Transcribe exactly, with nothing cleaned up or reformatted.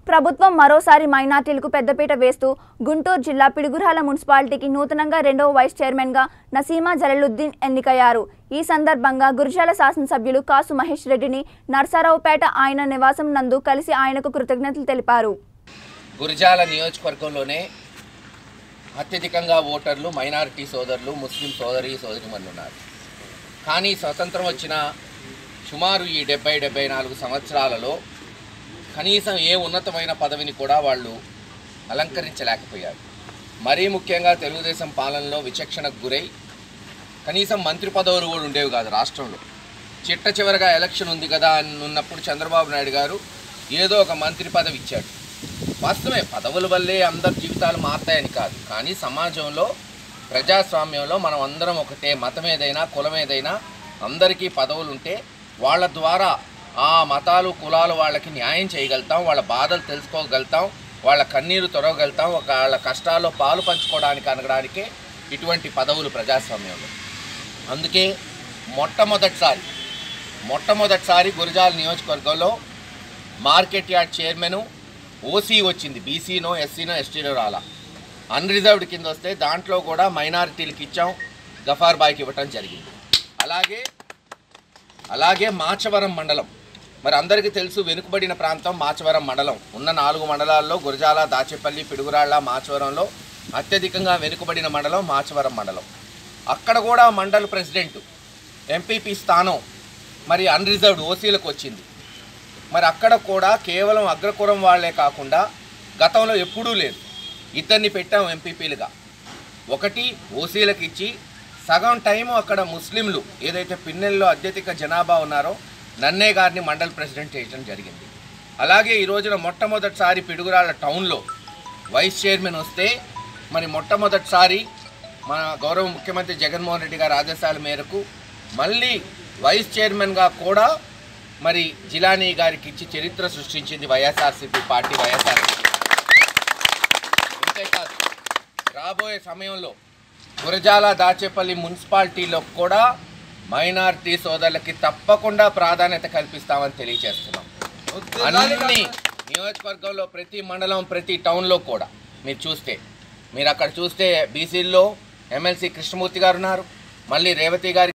ప్రభుత్వం మరోసారి మైనార్టీలకు పెద్దపీట వేస్తూ గుంటూరు జిల్లా పిడుగురాల మున్సిపాలిటీకి నూతనంగా రెండవ వైస్ చైర్మన్గా నసీమా జలాలుద్దీన్ ఎన్నికయ్యారు. ఈ సందర్భంగా గురజాల శాసనసభ్యులు కాసు మహేష్ రెడ్డిని నర్సారావుపేట ఆయన నివాసం నందు కలిసి ఆయనకు కృతజ్ఞతలు తెలిపారు. గురజాల నియోజకవర్గంలోనే అత్యధికంగా ఓటర్లు మైనారిటీ సోదరులు, ముస్లిం సోదరి సోదరిమణులు ఉన్నారు. కానీ స్వతంత్రం వచ్చిన సుమారు ఈ డెబ్బై డెబ్బై నాలుగు సంవత్సరాలలో కనీసం ఏ ఉన్నతమైన పదవిని కూడా వాళ్ళు అలంకరించలేకపోయారు. మరీ ముఖ్యంగా తెలుగుదేశం పాలనలో విచక్షణకు గురై కనీసం మంత్రి పదవులు కూడా ఉండేవి కాదు రాష్ట్రంలో. చిట్ట చివరిగా ఎలక్షన్ ఉంది కదా అని ఉన్నప్పుడు చంద్రబాబు నాయుడు గారు ఏదో ఒక మంత్రి పదవి ఇచ్చాడు. వాస్తవమే, పదవుల వల్లే అందరి జీవితాలు మారుతాయని కాదు, కానీ సమాజంలో ప్రజాస్వామ్యంలో మనం అందరం ఒకటే, మతం ఏదైనా కులం ఏదైనా అందరికీ పదవులు ఉంటే వాళ్ళ ద్వారా ఆ మతాలు కులాలు వాళ్ళకి న్యాయం చేయగలుగుతాం, వాళ్ళ బాధలు తెలుసుకోగలుగుతాం, వాళ్ళ కన్నీరు తొరగలుగుతాం, వాళ్ళ కష్టాల్లో పాలు పంచుకోవడానికి అనగడానికే ఇటువంటి పదవులు ప్రజాస్వామ్యంలో. అందుకే మొట్టమొదటిసారి మొట్టమొదటిసారి గురజాల నియోజకవర్గంలో మార్కెట్ యార్డ్ చైర్మను ఓసీ వచ్చింది, బీసీనో ఎస్సీనో ఎస్టీనో రాలా, అన్రిజర్వ్డ్ కింద వస్తే దాంట్లో కూడా మైనారిటీలకు ఇచ్చాం, గఫార్ బాయ్కి ఇవ్వటం జరిగింది. అలాగే అలాగే మాచవరం మండలం, మరి అందరికీ తెలుసు వెనుకబడిన ప్రాంతం మాచవరం మండలం. ఉన్న నాలుగు మండలాల్లో గురజాల, దాచేపల్లి, పిడుగురాళ్ళ, మాచవరంలో అత్యధికంగా వెనుకబడిన మండలం మాచవరం మండలం. అక్కడ కూడా మండల ప్రెసిడెంట్ ఎంపీపీ స్థానం మరి అన్రిజర్వ్డ్ ఓసీలకు వచ్చింది. మరి అక్కడ కూడా కేవలం అగ్రకులం వాళ్లే కాకుండా గతంలో ఎప్పుడూ లేదు, ఇద్దరిని పెట్టాం ఎంపీపీలుగా. ఒకటి ఓసీలకు ఇచ్చి సగం టైము అక్కడ ముస్లింలు ఏదైతే పిన్నెల్లో అత్యధిక జనాభా ఉన్నారో నన్నే గారిని మండల్ ప్రెసిడెంట్ చేయడం జరిగింది. అలాగే ఈ రోజున మొట్టమొదటిసారి పిడుగురాళ్ళ టౌన్లో వైస్ చైర్మన్ వస్తే మరి మొట్టమొదటిసారి మన గౌరవ ముఖ్యమంత్రి జగన్మోహన్ రెడ్డి గారి ఆదేశాల మేరకు మళ్ళీ వైస్ చైర్మన్గా కూడా మరి జిలానీ గారికి ఇచ్చి చరిత్ర సృష్టించింది వైఎస్ఆర్సీపీ పార్టీ. వైఎస్ఆర్సీపీ అంతేకాదు, రాబోయే సమయంలో గురజాల, దాచేపల్లి మున్సిపాలిటీలో కూడా మైనారిటీ సోదరులకి తప్పకుండా ప్రాధాన్యత కల్పిస్తామని తెలియజేస్తున్నాం. అన్ని నియోజకవర్గంలో ప్రతి మండలం, ప్రతి టౌన్లో కూడా మీరు చూస్తే మీరు అక్కడ చూస్తే బీసీల్లో ఎమ్మెల్సీ కృష్ణమూర్తి గారు ఉన్నారు, మళ్ళీ రేవతి గారి